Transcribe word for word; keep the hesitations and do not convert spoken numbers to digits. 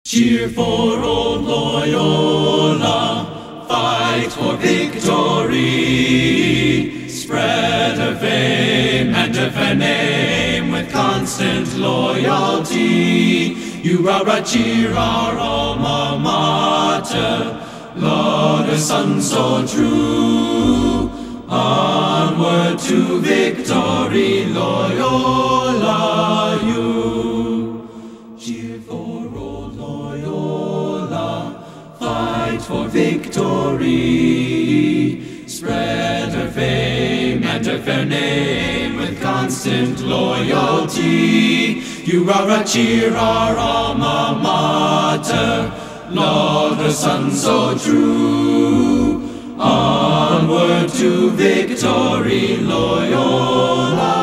Cheer for old Loyola, fight for victory. Spread her fame and of her name with constant loyalty. You are a cheer our alma mater, Lord, a son so true. Onward to victory, Loyola, you. Cheer for old Loyola, fight for victory. Spread her fame and her fair name with constant loyalty. You are a cheer, our alma mater, Lord, a son so true. Onward to victory, Loyola.